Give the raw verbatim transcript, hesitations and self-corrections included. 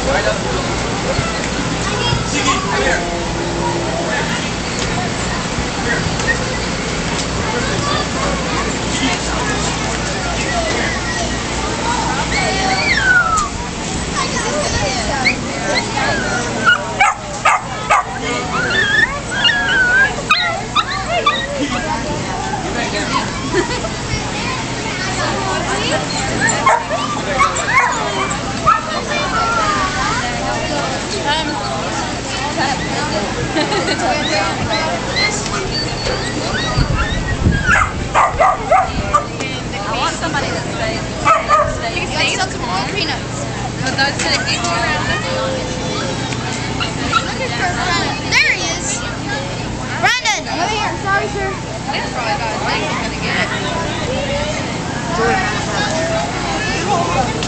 Ziggy, come here. I want somebody that stays. He stays on some more peanuts. But that's gonna get you around. There he is. Brandon, over here. Sorry, sir. That's probably about as big as he's gonna get.